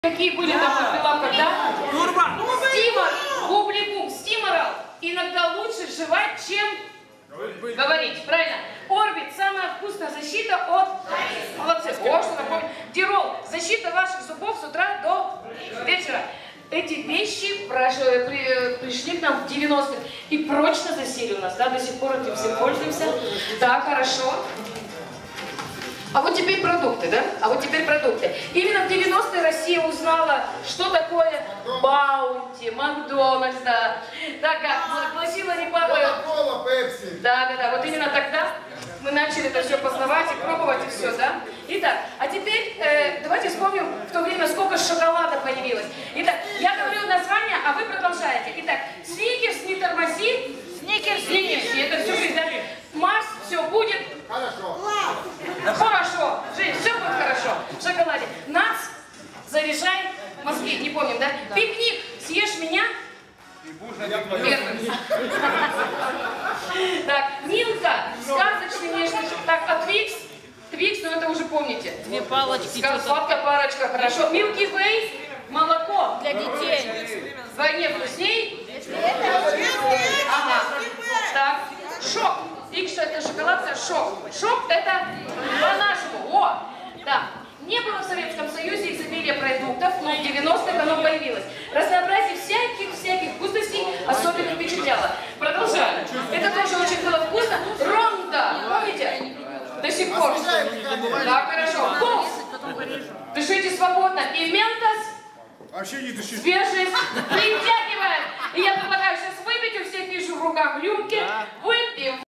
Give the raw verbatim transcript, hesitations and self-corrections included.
Какие были там на прилавках, да? Стимор, бубликум, стиморал. Иногда лучше жевать, чем говорить. говорить. Правильно. Орбит, самая вкусная защита от... Молодцы. О, что такое? Дирол, защита ваших зубов с утра до вечера. Эти вещи пришли к нам в девяностых и прочно засели у нас, да, до сих пор этим всем пользуемся. Да, хорошо. А вот теперь продукты, да? А вот теперь продукты. Именно в девяностые Россия узнала, что такое Баунти, Макдональдс, да. Так как гласила репаба... Кока-кола, Пепси. Да, да, да. Вот именно тогда мы начали это все познавать и пробовать, и все, да? Итак, а теперь э, давайте вспомним в то время, сколько шоколада появилось. Итак, я говорю название, а вы продолжаете. Итак, Сникерс, не тормози. Сникерс, Сникерс. Это все жизнь, да? Марс, все будет. Хорошо. Хорошо. Жень, все будет хорошо. В шоколаде. Нац, заряжай. Мозги, не помним, да? Пикник, съешь меня. Первым. Так, Милка, сказочный нежный. Так, а Твикс? Твикс, ну это уже помните. Две палочки. Сладкая парочка, хорошо. Милки Вей, молоко. Для детей. Вдвойне вкусней. Ага. Так, шок. Икс, что это шоколадка? Шок. Шок это по-нашему. О, да. Не было в Советском Союзе изобилия продуктов, но в девяностых оно появилось. Разнообразие всяких-всяких вкусностей особенно впечатляло. Продолжаем. Это тоже очень было вкусно. Ронда, помните? До сих пор. Да, хорошо. Пулс. Дышите свободно. И ментос. Вообще не дышите. Свежесть. Притягиваем. И я предлагаю сейчас выпить. У всех вижу в руках рюмки. Выпьем.